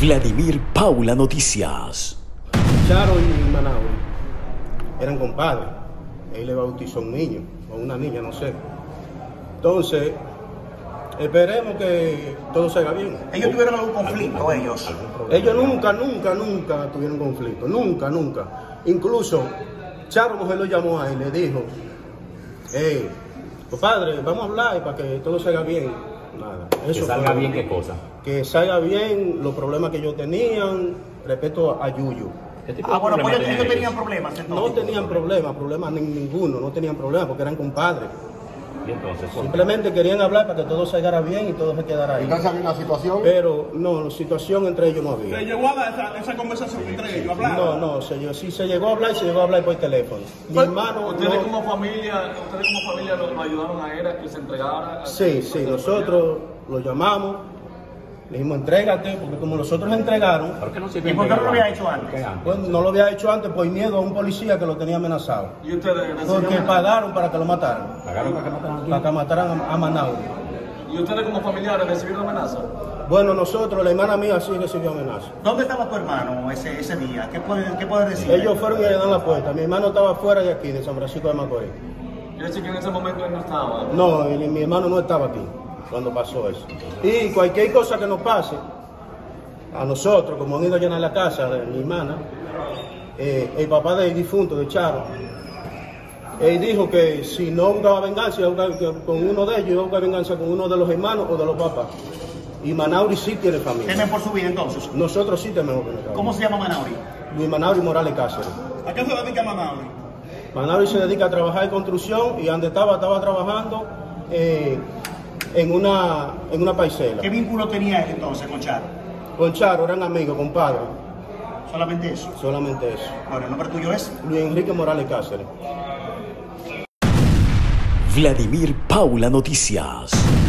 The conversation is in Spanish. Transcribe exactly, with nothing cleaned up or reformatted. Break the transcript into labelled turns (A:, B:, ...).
A: Vladimir Paula Noticias.
B: Charo y Manauri eran compadres. Él le bautizó a un niño o una niña, no sé. Entonces, esperemos que todo salga bien.
C: ¿Ellos tuvieron algún conflicto, ellos?
B: Ellos nunca, nunca, nunca tuvieron conflicto. Nunca, nunca. Incluso, Charo mujer lo llamó a él y le dijo, hey, compadre, vamos a hablar para que todo salga bien. Nada.
D: Eso que salga bien, ¿qué cosa?
B: Que salga bien los problemas que ellos tenían respecto a Yuyu.
C: Ah, bueno, pues ellos, ellos tenían problemas entonces.
B: No tenían problemas, problemas ninguno, no tenían problemas porque eran compadres.
D: Y entonces,
B: simplemente querían hablar para que todo saliera bien y todo se quedara ahí.
E: ¿Entonces había una situación?
B: Pero no, situación entre ellos no había.
F: ¿Se llegó a dar esa, esa conversación entre ellos? ¿Hablaron?
B: No, no, se, sí se llegó a hablar y se llegó a hablar por teléfono. Mi hermano...
G: ¿Ustedes
B: no,
G: como familia, ustedes como familia lo, lo ayudaron a él a que se entregara?
B: Sí, sí, nosotros lo llamamos, le dijimos entrégate, porque como nosotros entregaron...
D: ¿Por qué no se
C: ¿Y por qué no lo había hecho antes?
B: Bueno, no lo había hecho antes por miedo a un policía que lo tenía amenazado.
G: ¿Y ustedes
B: Porque pagaron para que lo mataran.
D: ¿Pagaron para que mataran?
B: Para que mataran a, a Manauri.
G: ¿Y ustedes como familiares recibieron amenazas?
B: Bueno, nosotros, la hermana mía sí recibió amenaza.
C: ¿Dónde estaba tu hermano ese, ese día? ¿Qué puedes qué puede decir?
B: Ellos fueron y le dan la puerta. Mi hermano estaba fuera de aquí, de San Francisco de Macorís.
G: Quiere decir que en ese momento él no estaba.
B: No, y mi hermano no estaba aquí cuando pasó eso. Y cualquier cosa que nos pase, a nosotros, como han ido a llenar la casa de mi hermana, eh, el papá del difunto, de Charo, él dijo que si no buscaba venganza, iba a buscar con uno de ellos, iba a buscar venganza con uno de los hermanos o de los papás. Y Manauri sí tiene familia.
C: ¿Temen por su vida entonces?
B: Nosotros sí tememos por nuestra vida.
C: ¿Cómo se llama Manauri?
B: Luis Manauri Morales Cáceres.
F: ¿A qué se dedica Manauri?
B: Manauri se dedica a trabajar en construcción y donde estaba, estaba trabajando eh, en, una, en una parcela.
C: ¿Qué vínculo tenía él entonces con Charo?
B: Con Charo, eran amigos, compadres.
C: ¿Solamente eso?
B: Solamente eso.
C: Ahora, ¿el nombre tuyo es?
B: Luis Enrique Morales Cáceres.
A: Vladimir Paula Noticias.